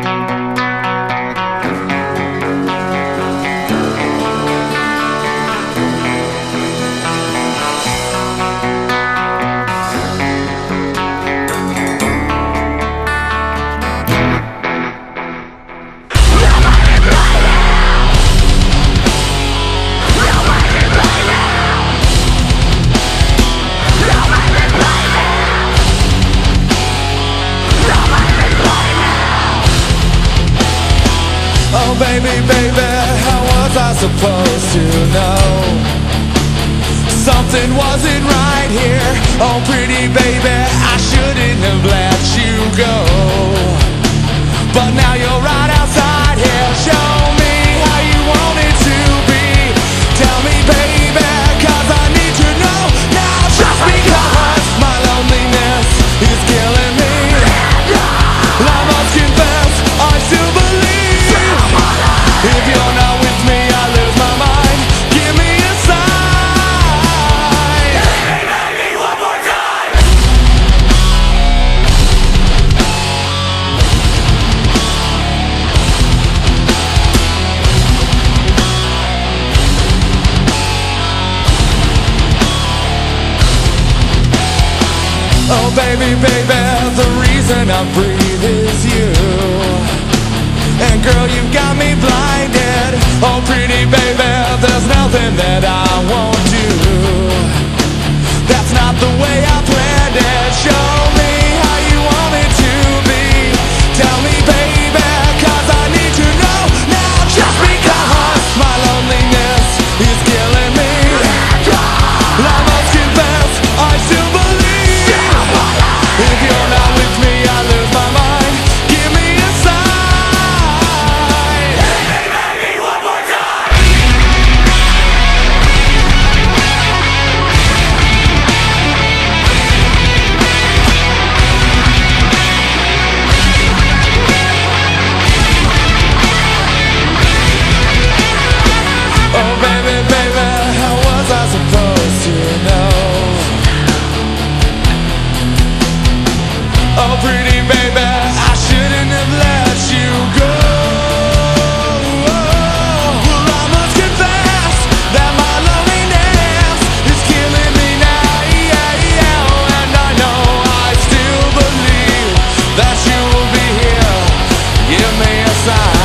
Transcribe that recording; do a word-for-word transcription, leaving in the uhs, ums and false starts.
Oh baby, baby, how was I supposed to know? Something wasn't right here. Oh pretty baby, I shouldn't have let you go. But now you're right outside here. Show me how you want it to be. Tell me baby, cause I need to know now. Just because my loneliness is killing me, I must confess, I still believe. If you're not with me, I lose my mind. Give me a sign. Hey, baby, one more time. Oh baby, baby, the reason I breathe is you. And girl, you've got me blinded. Oh pretty baby, there's nothing that I won't do. That's not the way I planned it. Show me how you want it to be. Tell me baby, cause I need to know now. Just because my loneliness is killing me, I must confess, I still believe. If you're not with me, I lose my mind. Give me a sign. Oh baby, baby, how was I supposed to know? Oh pretty baby, I shouldn't have let you go. Well I must confess that my loneliness is killing me now. And I know I still believe that you will be here. Give me a sign.